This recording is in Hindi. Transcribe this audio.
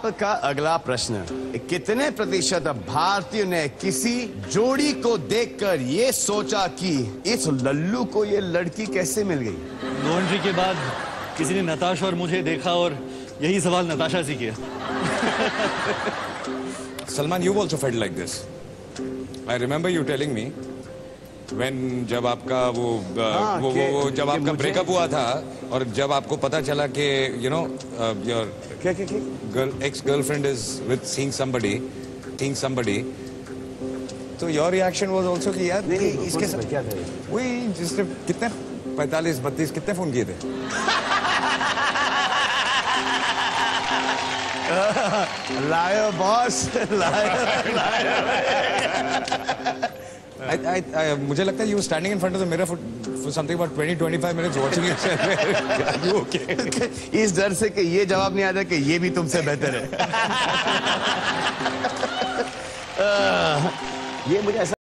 आपका अगला प्रश्न, कितने प्रतिशत भारतीयों ने किसी जोड़ी को देखकर ये सोचा कि इस लल्लू को ये लड़की कैसे मिल गई? लॉन्ड्री के बाद किसी ने नताशा और मुझे देखा और यही सवाल नताशा से किया। Salman, you also felt like this. I remember you telling me when जब आपका वो जब आपका ब्रेकअप हुआ था और जब आपको पता चला कि your ex girlfriend is with seeing somebody, तो your reaction was also कि यार इसके साथ क्या था? वही जिसने कितने 45-32 कितने फोन किए थे? लायो बॉस, मुझे लगता है you were standing in front of the mirror for something about 20-25 minutes watching yourself. You okay? इस डर से कि ये जवाब नहीं आता कि ये भी तुमसे बेहतर है। ये मुझे ऐसा